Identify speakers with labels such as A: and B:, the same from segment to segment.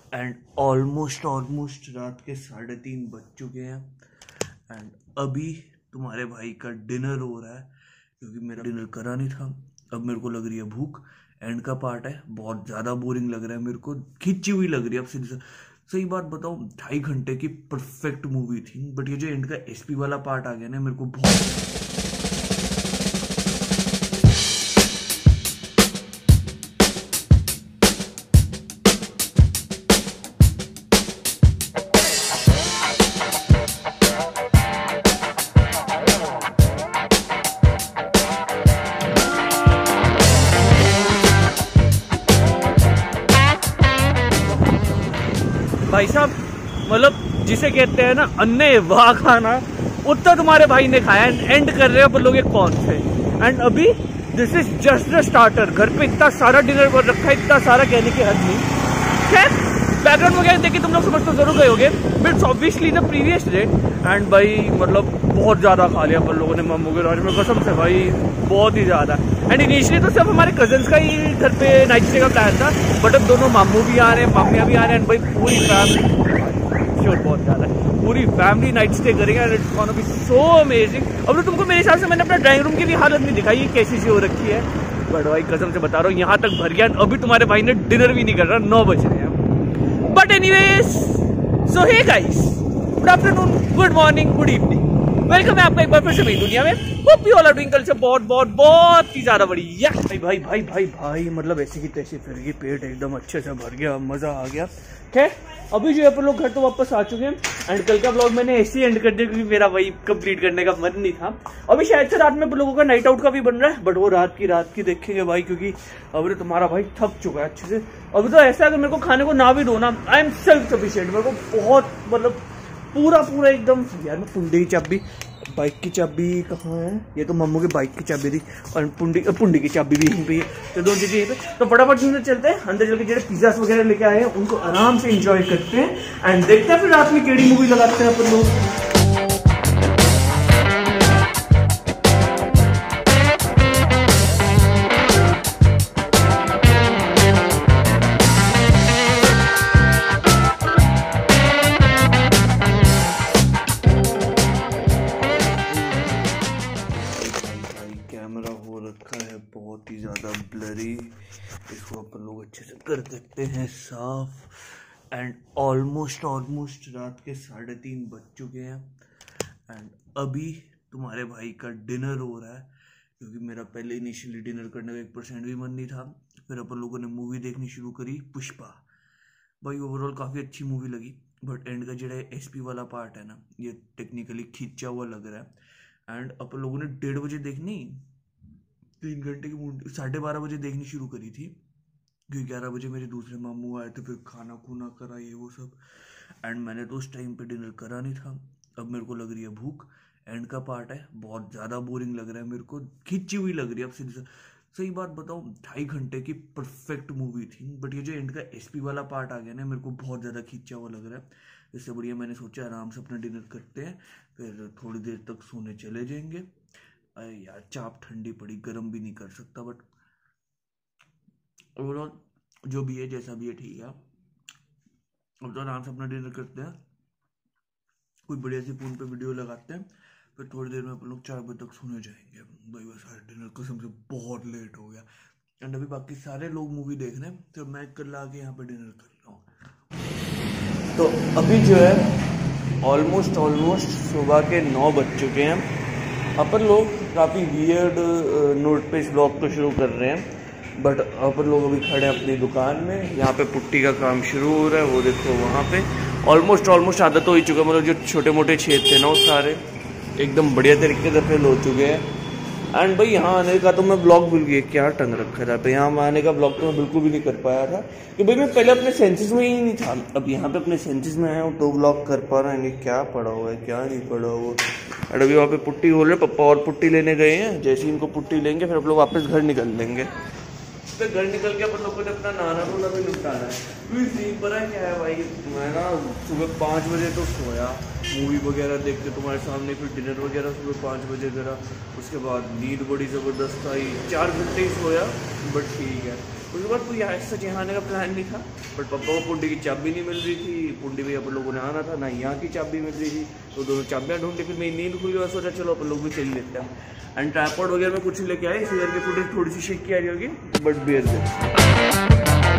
A: And almost रात के 3:30 बज चुके हैं। एंड अभी तुम्हारे भाई का डिनर हो रहा है क्योंकि मेरा डिनर करा नहीं था। अब मेरे को लग रही है भूख। एंड का पार्ट है, बहुत ज़्यादा बोरिंग लग रहा है मेरे को, खिंची हुई लग रही है। अब सीधी सही बात बताऊँ, 2.5 घंटे की परफेक्ट मूवी थी, बट ये जो एंड का एसपी वाला पार्ट आ गया ना, मेरे को बहुत
B: भाई साहब, मतलब जिसे कहते हैं ना अन्ने वाह खाना, उतना तुम्हारे भाई ने खाया। एंड कर रहे हो लोग ये कौन थे। एंड अभी this is just the starter. घर पे इतना सारा डिनर कर रखा है, इतना सारा कहने की हद नहीं। खैर बैकग्राउंड वगैरह देखिए तुम लोग समझ तो जरूर गए होगे, but obviously the previous day. And भाई मतलब बहुत ज़्यादा खा लिया अपन लोगों ने मामू के राज में, कसम से भाई बहुत ही ज़्यादा। एंड इनिशियली तो सिर्फ हमारे कजन्स का ही घर पे नाइट स्टे का प्लान था, बट अब दोनों मामू भी आ रहे हैं, मामियाँ भी आ रहे हैं। एंड भाई पूरी फैमिली, श्योर बहुत ज़्यादा है, पूरी फैमिली नाइट स्टे करेंगे। And it's gonna be so amazing. अब तो तुमको मेरे हिसाब से मैंने अपना ड्राइंग रूम की भी हालत नहीं दिखाई, कैसी सी हो रखी है। बट भाई कसम से बता रहा हूँ, यहाँ तक भर गया। अभी तुम्हारे भाई ने डिनर भी नहीं कर रहा, 9 बज रहे हैं। But anyways, so hey guys, good afternoon, good morning, good evening, welcome है आपका एक बार फिर से मेरी दुनिया में। Hope you all are doing कल से बहुत ही ज्यादा बढ़िया। भाई मतलब ऐसी की तैसी फिर गई, पेट एकदम अच्छे से भर गया, मजा आ गया। खैर अभी जो है अपन लोग घर तो वापस आ चुके हैं। एंड कल का ब्लॉग मैंने ऐसे ही एंड कर दिया क्योंकि मेरा वही कंप्लीट करने का मन नहीं था। अभी शायद से रात में लोगों का नाइट आउट का भी बन रहा है, बट वो रात की देखेंगे भाई, क्योंकि अभी तो तुम्हारा भाई थक चुका है अच्छे से। अभी तो ऐसा है कि मेरे को खाने को ना भी दो ना, आई एम सेल्फ सफिशिएंट। मेरे को बहुत मतलब पूरा एकदम यार। मैं पुंडी की चाबी, बाइक की चाबी कहाँ है? ये तो मम्मू की बाइक की चाबी थी, और पुंडी की चाबी भी यहीं पे है। तो दो चीजें यहीं पे। तो फटाफट अंदर चलते हैं, अंदर चल के जो पिज्जा वगैरह लेके आए हैं उनको आराम से एंजॉय करते हैं। एंड देखते हैं फिर रात में केड़ी मूवी लगाते हैं अपन लोग।
A: कैमरा हो रखा है बहुत ही ज़्यादा ब्लरी, इसको अपन लोग अच्छे से कर देते हैं साफ। एंड ऑलमोस्ट रात के 3:30 बज चुके हैं। एंड अभी तुम्हारे भाई का डिनर हो रहा है क्योंकि मेरा पहले इनिशियली डिनर करने का 1% भी मन नहीं था। फिर अपन लोगों ने मूवी देखनी शुरू करी, पुष्पा। भाई ओवरऑल काफ़ी अच्छी मूवी लगी, बट एंड का जो एसपी वाला पार्ट है ना, ये टेक्निकली खींचा हुआ लग रहा है। एंड अपन लोगों ने 1:30 बजे देखनी, 3 घंटे की 12:30 बजे देखनी शुरू करी थी क्योंकि 11 बजे मेरे दूसरे मामू आए थे, फिर खाना खूना करा ये वो सब। एंड मैंने तो उस टाइम पे डिनर करा नहीं था। अब मेरे को लग रही है भूख। एंड का पार्ट है, बहुत ज़्यादा बोरिंग लग रहा है मेरे को, खिंची हुई लग रही है। अब सीधी सही बात बताऊँ, 2.5 घंटे की परफेक्ट मूवी थी, बट ये जो एंड का एसपी वाला पार्ट आ गया ना, मेरे को बहुत ज़्यादा खिंचा हुआ लग रहा है। इससे बढ़िया मैंने सोचा आराम से अपना डिनर करते हैं, फिर थोड़ी देर तक सोने चले जाएंगे। अरे यार चाप ठंडी पड़ी, गर्म भी नहीं कर सकता, बट ओवरऑल जो भी है जैसा भी है ठीक है। अब तो आराम से अपना डिनर करते हैं, कोई बढ़िया सी फोन पे वीडियो लगाते हैं, फिर थोड़ी देर में अपन लोग 4 बजे तक सोने जाएंगे। भाई बस सारे डिनर कसम से बहुत लेट हो गया। एंड अभी बाकी सारे लोग मूवी देख रहे हैं, तो मैं कल आके यहाँ पे डिनर कर रहा हूँ। तो अभी जो है ऑलमोस्ट सुबह के 9 बज चुके हैं। अपन लोग काफ़ी वियर्ड नोट पे इस ब्लॉग को शुरू कर रहे हैं, बट अपन लोग अभी खड़े हैं अपनी दुकान में। यहाँ पे पुट्टी का काम शुरू हो रहा है, वो देखो वहाँ पे ऑलमोस्ट आदत हो ही चुका है। मतलब जो छोटे मोटे छेद थे ना, वो सारे एकदम बढ़िया तरीके से फिल हो चुके हैं। एंड भाई यहाँ आने का तो मैं ब्लॉग भूल गया, क्या टंग रखा था। तो यहाँ आने का ब्लॉग तो मैं बिल्कुल भी नहीं कर पाया था कि भाई मैं पहले अपने सेंसेस में ही नहीं था। अब यहाँ पे अपने सेंसेस में आया हूँ तो ब्लॉग कर पा रहा है। क्या पड़ा हुआ है क्या नहीं पड़ा हुआ। और अभी वहाँ पे पुट्टी हो रही है, पप्पा और पुट्टी लेने गए हैं। जैसे ही इनको पुट्टी लेंगे फिर हम लोग वापस घर निकल लेंगे। फिर घर निकल के अपन लोगों ने अपना नहाना धोना भी निपटाना है। क्योंकि सीन पर क्या है भाई, मैं ना सुबह 5 बजे तो सोया, मूवी वगैरह देख के तुम्हारे सामने, फिर डिनर वगैरह सुबह 5 बजे करा। उसके बाद नींद बड़ी ज़बरदस्त आई, 4 घंटे ही सोया, बट ठीक है।
B: उसके बाद कोई ऐसा यहाँ आने का प्लान नहीं था, बट पापा को पुंडी की चाबी नहीं मिल रही थी, पुंडी में अपन लोगों ने आना था ना, यहाँ की चाबी मिल रही थी, तो दोनों चाबियाँ ढूंढी। फिर मेरी नींद खुली और सोचा चलो अपन लोग भी चल लेते हैं। एंड ट्राइपॉड वगैरह में कुछ लेके आए, इसी करके फुटेज थोड़ी सी शेक की आ रही होगी, बट बियर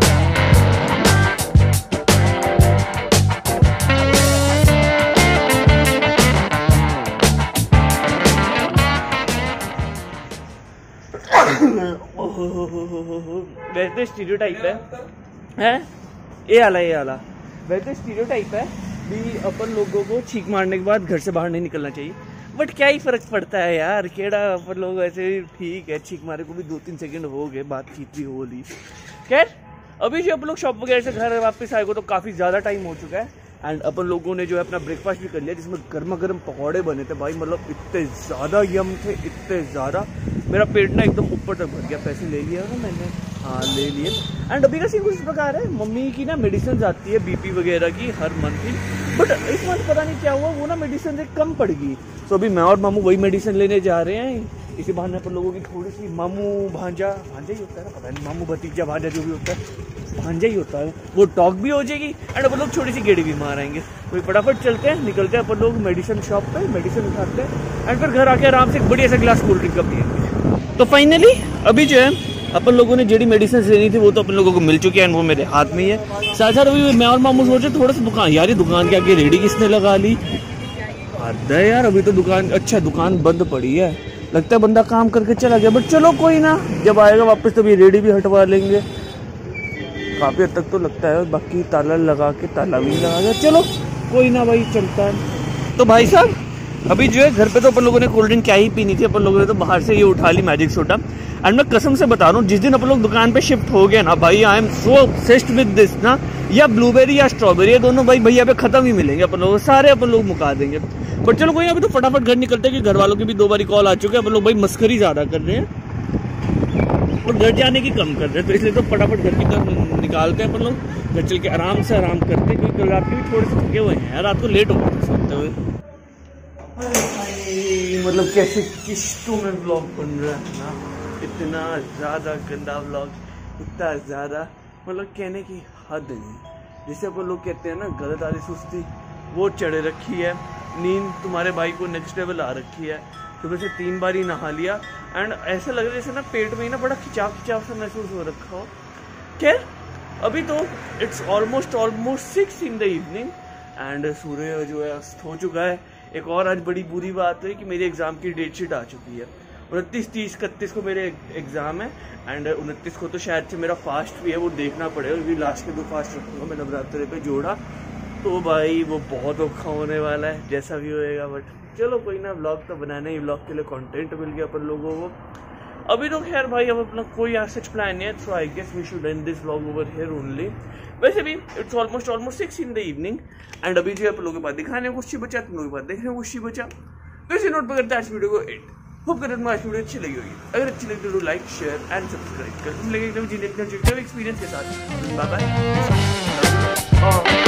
B: वैसे स्टीरियोटाइप है ये आला वैसे स्टीरियोटाइप है भी अपन लोगों को छींक मारने के बाद घर से बाहर नहीं निकलना चाहिए, बट क्या ही फर्क पड़ता है यार, केड़ा अपन लोग ऐसे ठीक है, छींक मारे को भी 2-3 सेकंड हो गए, बातचीत भी हो ली। खैर अभी जो अपन लोग शॉप वगैरह से घर वापस आए को तो काफ़ी ज़्यादा टाइम हो चुका है। एंड अपन लोगों ने जो है अपना ब्रेकफास्ट भी कर लिया, जिसमें गर्मा गर्म पकौड़े बने थे भाई, मतलब इतने ज़्यादा यम थे, इतने ज़्यादा, मेरा पेट ना एकदम ऊपर तक भर गया। पैसे ले लिया ना मैंने, हाँ ले लिए। एंड अभी का सीन कुछ इस प्रकार है, मम्मी की ना मेडिसिन आती है बीपी वगैरह की हर मंथ की, बट इस मंथ पता नहीं क्या हुआ, वो ना मेडिसिन कम पड़ गई। तो अभी मैं और मामू वही मेडिसिन लेने जा रहे हैं। इसी बहाने अपन लोगों की थोड़ी सी मामू भांजा ही होता है ना, पता नहीं मामू भतीजा भांजा जो भी होता है, भांजा ही होता है, वो टॉक भी हो जाएगी एंड अपन लोग छोटी सी गेड़ी भी मार आएंगे। तो फटाफट चलते हैं, निकलते हैं अपन लोग मेडिसिन शॉप पे, मेडिसिन उठाते हैं एंड फिर घर आके आराम से एक बढ़िया सा ग्लास कोल्ड ड्रिंक का पिएंगे। तो फाइनली अभी जो है अपन लोगों ने जेडी मेडिसिन लेनी थी वो तो अपन लोगों को मिल चुकी है एंड वो मेरे हाथ में ही है। साथ साथ अभी मैं और मामू सोचे थोड़ा सा दुकान, यार ये दुकान के आगे रेडी किसने लगा ली, हद है यार, अभी तो दुकान, अच्छा दुकान बंद पड़ी है, लगता है बंदा काम करके चला गया, बट चलो कोई ना, जब आएगा वापस तब ये रेडी भी हटवा लेंगे। काफी हद तक तो लगता है, बाकी ताला लगा के, ताला भी लगा गया, चलो कोई ना भाई चलता है। तो भाई साहब अभी जो है घर पे तो अपन लोगों ने कोल्ड ड्रिंक क्या ही पीनी थी, अपन लोगों ने तो बाहर से ये उठा ली मैजिक सोडा। एंड मैं कसम से बता रहा हूँ, जिस दिन अपन लोग दुकान पे शिफ्ट हो गए ना भाई, I am so obsessed with this ना, या ब्लूबेरी या स्ट्रॉबेरी, ये दोनों भाई भैया पे खत्म ही मिलेंगे अपन लोग, सारे अपन लोग मुका देंगे। बट चलो कोई, अभी तो फटाफट घर निकलते हैं कि घर वालों की भी 2 बारी कॉल आ चुके हैं, अपन लोग भाई मस्करी ज्यादा कर रहे हैं और घर जाने की कम कर रहे हैं, तो इसलिए तो फटाफट घर की तरफ निकालते हैं अपन लोग, घर चल के आराम से आराम करते हैं, क्योंकि कल रात के भी थोड़े से थके हुए हैं, रात को लेट हो गए थे सोते हुए। मतलब कैसे किश्तों में ब्लॉग बन रहा है ना, इतना ज़्यादा गंदा ब्लॉग, इतना ज़्यादा, मतलब कहने की हद नहीं। जैसे अपन लोग कहते हैं ना, गलत आदि सुस्ती वो चढ़े रखी है, नींद तुम्हारे भाई को नेक्स्ट लेवल आ रखी है, सुबह से 3 बार ही नहा लिया एंड ऐसा लग रहा है जैसे ना पेट में ही ना बड़ा खिंचाव सा महसूस हो रखा हो। खैर अभी तो it's almost 6 in the evening and सूर्य जो है अस्त हो चुका है। एक और आज बड़ी बुरी बात है कि मेरे एग्ज़ाम की डेट शीट आ चुकी है, 29, 30, 31 को मेरे एग्ज़ाम है एंड 29 को तो शायद से मेरा फास्ट भी है, वो देखना पड़ेगा, क्योंकि लास्ट के 2 फास्ट रखूँगा मैं नवरात्रे पे जोड़ा, तो भाई वो बहुत औखा होने वाला है जैसा भी होएगा। बट चलो कोई ना, व्लॉग तो बनाना ही, व्लॉग के लिए कंटेंट मिल गया अपन लोगों को। अभी तो खैर भाई अब अपना कोई सच प्लान नहीं है, so I guess we should end this vlog over here only. वैसे भी it's almost 6 in the evening and अभी जो है अपन लोगों के पास दिखाने को कुछ ही बचा, तुम लोगों के पास देखने को कुछ ही बचा, तो इसी नोट पर करते हैं आज वीडियो को एंड। होप करते हैं आज वीडियो अच्छी लगी होगी, अगर अच्छी लगी तो लाइक शेयर एंड सब्सक्राइब कर, तुम लगे एकदम एक्सपीरियंस के साथ। Bye bye.